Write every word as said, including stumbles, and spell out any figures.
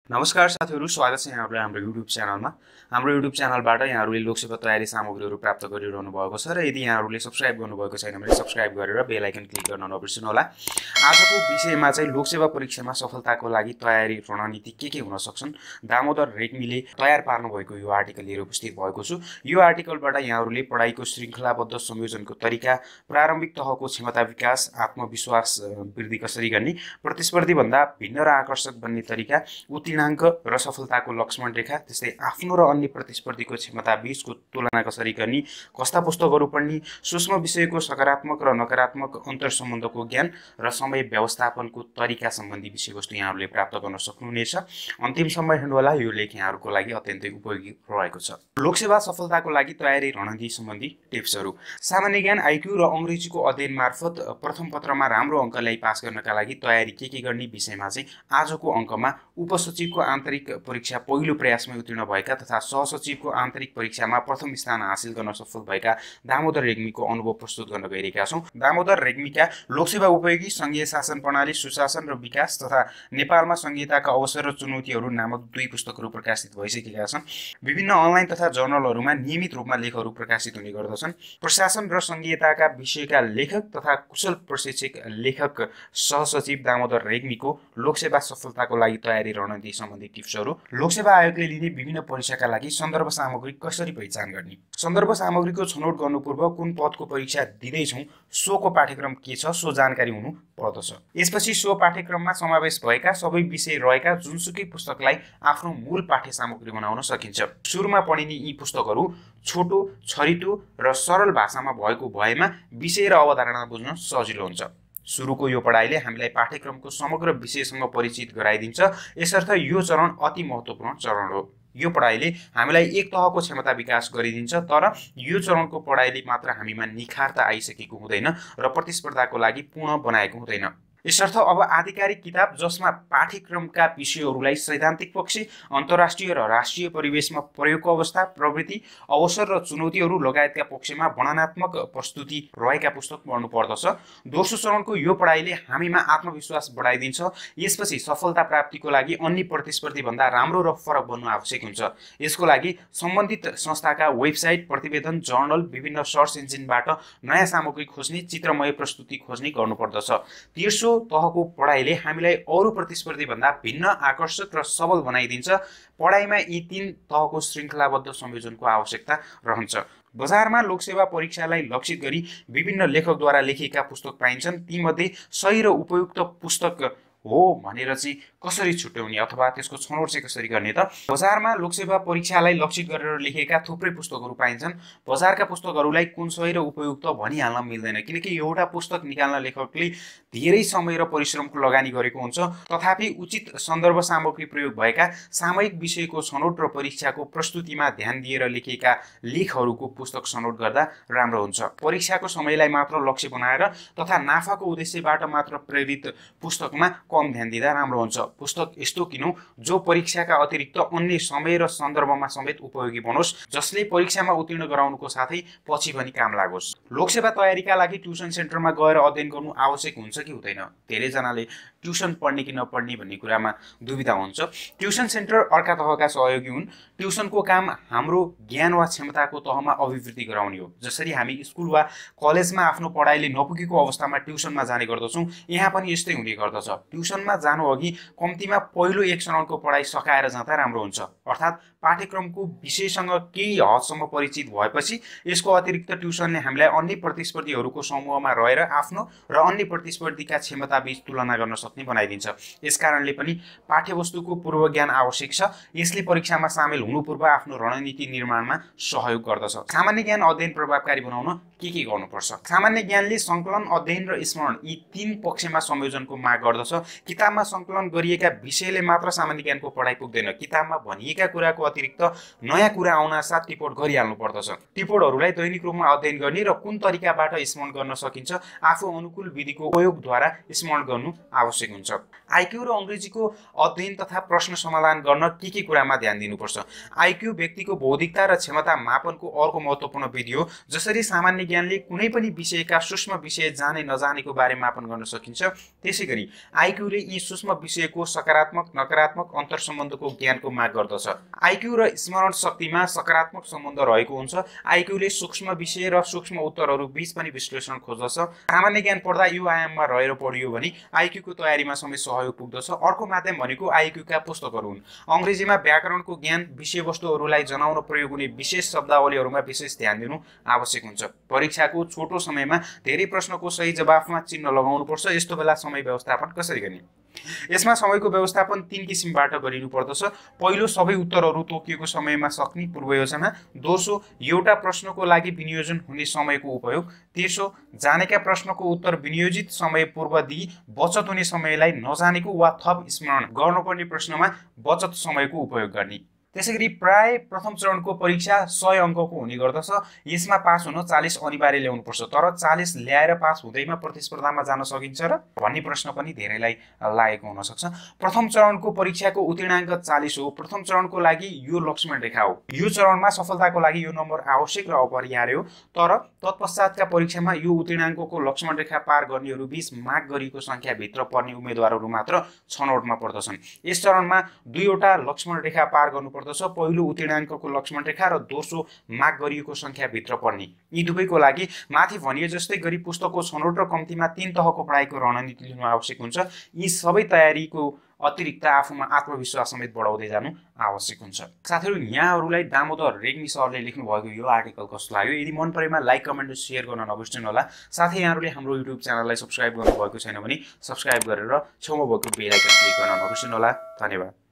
नमस्कार साथीहरु, स्वागत छ यहाँहरुलाई हाम्रो युट्युब च्यानलमा। हाम्रो युट्युब च्यानलबाट यहाँहरुले लोकसेवा तयारी सामग्रीहरु प्राप्त गरिरहनु भएको छ र यदि यहाँहरुले सब्स्क्राइब गर्नुभएको छैन भने सब्स्क्राइब गरेर बेल आइकन क्लिक गर्न नबिर्सनु होला। आजको विषयमा चाहिँ लोकसेवा परीक्षामा सफलताको लागि तयारी रणनीति के के हुन सक्छन्, दामोदर रेग्मीले तयार पार्नु भएको यो आर्टिकल लिएर उपस्थित भएको छु। यो आर्टिकलबाट यहाँहरुले पढाइको श्रृंखलाबद्ध संयोजनको तरिका, प्रारम्भिक तहको क्षमता विकास, आत्मविश्वास वृद्धि कसरी गर्ने, प्रतिस्पर्धी भन्दा भिन्न र आकर्षक बन्ने तरिका, उत्तीर्णाङ्क र सफलताको लक्ष्मण रेखा, त्यस्तै आफ्नो र अन्य प्रतिस्पर्धीको क्षमता बीचको तुलना कसरी गर्ने, कस्ता पुस्तकहरू पढ्ने, सूक्ष्म विषयको सकारात्मक र नकारात्मक अन्तर सम्बन्धको ज्ञान र समय व्यवस्थापनको तरिका सम्बन्धी विषयवस्तु यहाँहरूले प्राप्त गर्न सक्नुहुनेछ। अन्तिमसम्म हेर्नुहोला, यो लेख यहाँहरूको लागि अत्यन्तै उपयोगी रहेको छ। लोकसेवा सफलताको लागि तयारी रणनीति सम्बन्धी टिप्सहरू। सामान्य ज्ञान, आइक्यू र अंग्रेजीको अध्ययन मार्फत प्रथम पत्रमा राम्रो अङ्क ल्याई पास गर्नका लागि तयारी के के गर्ने विषयमा चाहिँ आजको अङ्कमा उपसचिवको आन्तरिक परीक्षा पहिलो प्रयासमै उत्तीर्ण भएका तथा सहसचिवको आन्तरिक परीक्षामा प्रथम स्थान हासिल गर्न सफल भएका दामोदर रेग्मीको अनुभव प्रस्तुत गर्न गइरहेका छौं। दामोदर रेग्मीका लोकसेवा उपयोगी संघीय शासन प्रणाली, सुशासन र विकास तथा नेपालमा संघीयताका अवसर र चुनौतीहरू नामक दुई पुस्तकहरू प्रकाशित भइसकेका छन्। विभिन्न अनलाइन तथा जर्नलहरूमा नियमित रूपमा लेखहरू प्रकाशित हुने गर्दछन्। प्रशासन र संघीयताका विषयका लेखक तथा कुशल प्रशिक्षक लेखक सहसचिव दामोदर रेग्मीको लोकसेवा सफलताको लागि तयारी रणनीति सम्बन्धी टिप्सहरू। लोकसेवा आयोगले लिने विभिन्न परीक्षाका लागि सन्दर्भ सामग्री कसरी पहिचान गर्ने, सन्दर्भ सामग्रीको छनौट गर्नु पूर्व कुन पदको परीक्षा दिँदैछौँ सोको पाठ्यक्रम के छ सो जानकारी हुनु पर्दछ। यसपछि सो पाठ्यक्रममा समावेश भएका सबै विषय रहेका जुनसुकै पुस्तकलाई आफ्नो मूल पाठ्य सामग्री बनाउन सकिन्छ। सुरुमा पढिने यी पुस्तकहरू छोटो, छरितो र सरल भाषामा भएको भएमा विषय र अवधारणा बुझ्न सजिलो हुन्छ। सुरुको यो पढाइले हामीलाई पाठ्यक्रमको समग्र विषयसँग परिचित गराइदिन्छ, यसर्थ यो चरण अति महत्त्वपूर्ण चरण हो। यो पढाइले हामीलाई एक तहको क्षमता विकास गरिदिन्छ, तर यो चरणको पढाइले मात्र हामीमा निखारता आइसकेको हुँदैन र प्रतिस्पर्धाको लागि पूर्ण बनाएको हुँदैन। यसर्थ अब आधिकारिक किताब जसमा पाठ्यक्रमका विषयहरूलाई सैद्धान्तिक पक्ष, अन्तर्राष्ट्रिय र राष्ट्रिय परिवेशमा प्रयोगको अवस्था, प्रवृत्ति, अवसर र चुनौतीहरू लगायतका पक्षमा वर्णनात्मक प्रस्तुति रहेका पुस्तक पढ्नु पर्दछ। दोस्रो चरणको यो पढाइले हामीमा आत्मविश्वास बढाइदिन्छ। यसपछि सफलता प्राप्तिको लागि अन्य प्रतिस्पर्धी भन्दा राम्रो र फरक बन्नु आवश्यक हुन्छ। यसको लागि सम्बन्धित संस्थाका वेबसाइट, प्रतिवेदन, जर्नल, विभिन्न सर्च इन्जिनबाट नयाँ सामग्री खोज्ने, चित्रमय प्रस्तुति खोज्ने गर्नुपर्दछ। तेस्रो तहको पढाइले हामीलाई अरू प्रतिस्पर्धी भन्दा भिन्न, आकर्षक र सबल बनाइदिन्छ। पढाइमा यी तीन तहको श्रृङ्खलाबद्ध संयोजनको आवश्यकता रहन्छ। बजारमा लोकसेवा परीक्षालाई लक्षित गरी विभिन्न लेखकद्वारा लेखिएका पुस्तक पाइन्छन्। तीमध्ये सही र उपयुक्त पुस्तक हो भनेर चाहिँ कसरी छुट्याउने अथवा त्यसको छनौट चाहिँ कसरी गर्ने त? बजारमा लोकसेवा परीक्षालाई लक्षित गरेर लेखिएका थुप्रै पुस्तकहरू पाइन्छन्। बजारका पुस्तकहरूलाई कुन सही र उपयुक्त भनिहाल्न मिल्दैन, किनकि एउटा पुस्तक निकाल्न लेखकले धेरै समय र परिश्रमको लगानी गरेको हुन्छ। तथापि उचित सन्दर्भ सामग्री प्रयोग भएका सामयिक विषयको छनौट र परीक्षाको प्रस्तुतिमा ध्यान दिएर लेखिएका लेखहरूको पुस्तक छनौट गर्दा राम्रो हुन्छ। परीक्षाको समयलाई मात्र लक्ष्य बनाएर तथा नाफाको उद्देश्यबाट मात्र प्रेरित पुस्तकमा कम ध्यान दिँदा राम्रो हुन्छ। पुस्तक यस्तो किनौँ जो परीक्षाका अतिरिक्त अन्य समय र सन्दर्भमा समेत उपयोगी बनोस्, जसले परीक्षामा उत्तीर्ण गराउनुको साथै पछि पनि काम लागोस्। लोकसेवा तयारीका लागि ट्युसन सेन्टरमा गएर अध्ययन गर्नु आवश्यक हुन्छ कि हुँदैन? धेरैजनाले ट्युसन पढ्ने कि नपढ्ने भन्ने कुरामा दुविधा हुन्छ। ट्युसन सेन्टर अर्का तहका सहयोगी हुन्। ट्युसनको काम हाम्रो ज्ञान वा क्षमताको तहमा अभिवृद्धि गराउने हो। जसरी हामी स्कुल वा कलेजमा आफ्नो पढाइले नपुगेको अवस्थामा ट्युसनमा जाने गर्दछौँ, यहाँ पनि यस्तै हुने गर्दछ। ट्युसनमा जानु अघि कम्तीमा पहिलो एक चरणको पढाइ सकाएर जाँदा राम्रो हुन्छ। अर्थात् पाठ्यक्रमको विषयसँग केही हदसम्म परिचित भएपछि यसको अतिरिक्त ट्युसनले हामीलाई अन्य प्रतिस्पर्धीहरूको समूहमा रहेर आफ्नो र अन्य प्रतिस्पर्धीका क्षमता बीच तुलना गर्न सक्ने बनाइदिन्छ। यसकारणले पनि पाठ्यवस्तुको पूर्व ज्ञान आवश्यक छ। यसले परीक्षामा सामेल हुनु पूर्व आफ्नो रणनीति निर्माणमा सहयोग गर्दछ। सामान्य ज्ञान अध्ययन प्रभावकारी बनाउन के के गर्नुपर्छ? सामान्य ज्ञानले संकलन, अध्ययन र स्मरण यी तीन पक्षमा संयोजनको माग गर्दछ। किताबमा संकलन गरिएका विषयले मात्र सामान्य ज्ञानको पढाइ पुग्दैन। किताबमा भनिएका कुराको अतिरिक्त नयाँ कुरा आउन साथ टिपोट गरिहाल्नु पर्दछ। टिपोटहरूलाई दैनिक रूपमा अध्ययन गर्ने र कुन तरिकाबाट स्मरण गर्न सकिन्छ आफू अनुकूल विधिको उपयोगद्वारा स्मरण गर्नु आवश्यक हुन्छ। आइक्यू र अङ्ग्रेजीको अध्ययन तथा प्रश्न समाधान गर्न के के कुरामा ध्यान दिनुपर्छ? आइक्यू व्यक्तिको बौद्धिकता र क्षमता मापनको अर्को महत्त्वपूर्ण विधि हो। जसरी सामान्य ज्ञानले कुनै पनि विषयका सूक्ष्म विषय जाने नजानेको बारे मापन गर्न सकिन्छ, त्यसैगरी आइक्यूले यी सूक्ष्म विषयको सकारात्मक नकारात्मक अन्तर्सम्बन्धको ज्ञानको माग गर्दछ। आइक्यू र स्मरण शक्तिमा सकारात्मक सम्बन्ध रहेको हुन्छ। आइक्यूले सूक्ष्म विषय र सूक्ष्म उत्तरहरू बीच पनि विश्लेषण खोज्दछ। सामान्य ज्ञान पढ्दा यो आयाममा रहेर पढियो भने आइक्यूको तयारीमा समेत सहयोग पुग्दछ। अर्को माध्यम भनेको आइक्यूका पुस्तकहरू हुन्। अङ्ग्रेजीमा व्याकरणको ज्ञान, विषयवस्तुहरूलाई जनाउन प्रयोग हुने विशेष शब्दावलीहरूमा विशेष ध्यान दिनु आवश्यक हुन्छ। परीक्षाको छोटो समयमा धेरै प्रश्नको सही जवाफमा चिन्ह लगाउनुपर्छ। यस्तो बेला समय व्यवस्थापन कसरी गर्ने? यसमा समयको व्यवस्थापन तीन किसिमबाट गरिनु पर्दछ। पहिलो, सबै उत्तरहरू तोकिएको समयमा सक्ने पूर्वयोजना। दोस्रो, एउटा प्रश्नको लागि विनियोजन हुने समयको उपयोग। तेस्रो, जानेका प्रश्नको उत्तर विनियोजित समय पूर्व दिई बचत हुने समयलाई नजानेको वा थप स्मरण गर्नुपर्ने प्रश्नमा बचत समयको उपयोग गर्ने। त्यसैगरी प्राय प्रथम चरणको परीक्षा सय अङ्कको हुने गर्दछ। यसमा पास हुन चालीस अनिवार्य ल्याउनुपर्छ। तर चालीस ल्याएर पास हुँदैमा प्रतिस्पर्धामा जान सकिन्छ र भन्ने प्रश्न पनि धेरैलाई लागेको हुन सक्छ। प्रथम चरणको परीक्षाको उत्तीर्णाङ्क चालीस हो। प्रथम चरणको लागि यो लक्ष्मण रेखा हो। यो चरणमा सफलताको लागि यो नम्बर आवश्यक र अपरिहार्य हो। तर तत्पश्चातका परीक्षामा यो उत्तीर्णाङ्कको लक्ष्मण रेखा पार गर्नेहरू बीच माग गरिएको सङ्ख्याभित्र पर्ने उम्मेदवारहरू मात्र छनौटमा पर्दछन्। यस चरणमा दुईवटा लक्ष्मण रेखा पार गर्नु पर्दछ। पहिलो उत्तीर्णाङ्कको लक्ष्मण रेखा र दोस्रो माग गरिएको सङ्ख्याभित्र पर्ने। यी दुवैको लागि माथि भनिए जस्तै गरी पुस्तकको छनौट र कम्तीमा तीन तहको पढाइको रणनीति लिनु आवश्यक हुन्छ। यी सबै तयारीको अतिरिक्त आफूमा आत्मविश्वास समेत बढाउँदै जानु आवश्यक हुन्छ। साथीहरू, यहाँहरूलाई दामोदर रेग्मी सरले लेख्नु भएको यो आर्टिकल कस्तो लाग्यो? यदि मन परेमा लाइक, कमेन्ट र सेयर गर्न नबिर्सनु होला। साथै यहाँहरूले हाम्रो युट्युब च्यानललाई सब्स्क्राइब गर्नुभएको छैन भने सब्स्क्राइब गरेर छेउमा भएको बेल आइकन क्लिक गर्न नबिर्सनु होला। धन्यवाद।